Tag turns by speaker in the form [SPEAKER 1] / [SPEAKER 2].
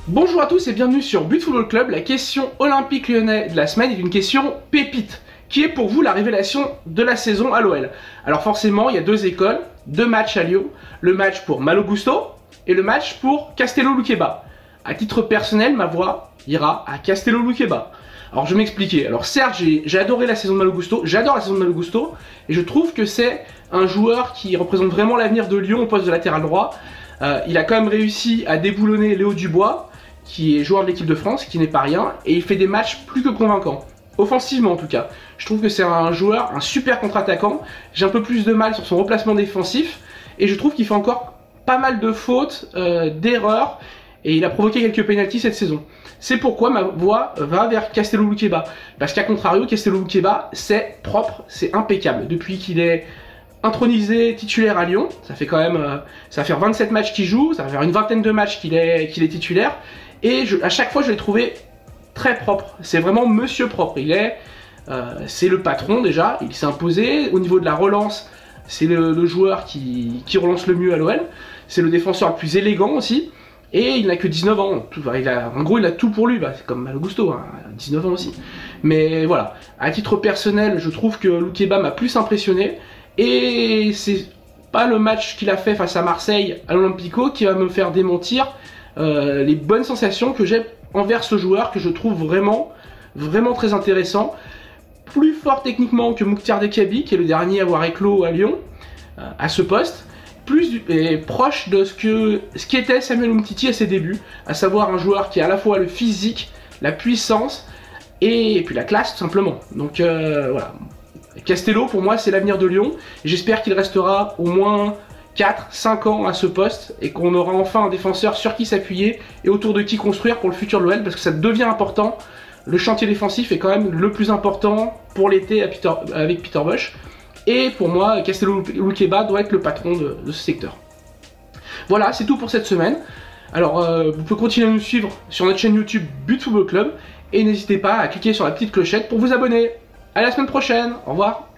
[SPEAKER 1] Bonjour à tous et bienvenue sur But Football Club. La question olympique lyonnais de la semaine est une question pépite. Qui est pour vous la révélation de la saison à l'OL? Alors forcément, il y a deux écoles, deux matchs à Lyon. Le match pour Malo Gusto et le match pour Castello Luqueba. À titre personnel, ma voix ira à Castello Luqueba. Alors je vais m'expliquer. Alors certes, j'ai adoré la saison de Malo Gusto, j'adore la saison de Malo Gusto, et je trouve que c'est un joueur qui représente vraiment l'avenir de Lyon au poste de latéral droit. Il a quand même réussi à déboulonner Léo Dubois, qui est joueur de l'équipe de France, qui n'est pas rien, et il fait des matchs plus que convaincants. Offensivement en tout cas. Je trouve que c'est un joueur, un super contre-attaquant. J'ai un peu plus de mal sur son replacement défensif, et je trouve qu'il fait encore pas mal de fautes, d'erreurs, et il a provoqué quelques pénaltys cette saison. C'est pourquoi ma voix va vers Castello Luqueba. Parce qu'à contrario, Castello Luqueba, c'est propre, c'est impeccable. Depuis qu'il est intronisé titulaire à Lyon, ça fait quand même, ça va faire 27 matchs qu'il joue, ça va faire une vingtaine de matchs qu'il est titulaire, et à chaque fois je l'ai trouvé très propre. C'est vraiment monsieur propre. C'est le patron déjà, il s'est imposé. Au niveau de la relance, c'est le joueur qui relance le mieux à l'OL. C'est le défenseur le plus élégant aussi. Et il n'a que 19 ans. En gros, il a tout pour lui. C'est comme Malo Gusto, hein, 19 ans aussi. Mais voilà, à titre personnel, je trouve que Luqueba m'a plus impressionné. Et c'est pas le match qu'il a fait face à Marseille à l'Olympico qui va me faire démentir les bonnes sensations que j'ai envers ce joueur, que je trouve vraiment très intéressant. Plus fort techniquement que Mouktar Diaby, qui est le dernier à avoir éclos à Lyon, à ce poste. Et proche de ce qu'était Samuel Umtiti à ses débuts, à savoir un joueur qui a à la fois le physique, la puissance et puis la classe tout simplement. Donc voilà, Castello pour moi c'est l'avenir de Lyon, et j'espère qu'il restera au moins 4-5 ans à ce poste et qu'on aura enfin un défenseur sur qui s'appuyer et autour de qui construire pour le futur de l'OL, parce que ça devient important. Le chantier défensif est quand même le plus important pour l'été avec Peter Bosz. Et pour moi, Castello Luqueba doit être le patron de ce secteur. Voilà, c'est tout pour cette semaine. Alors, vous pouvez continuer à nous suivre sur notre chaîne YouTube But Football Club. Et n'hésitez pas à cliquer sur la petite clochette pour vous abonner. À la semaine prochaine, au revoir.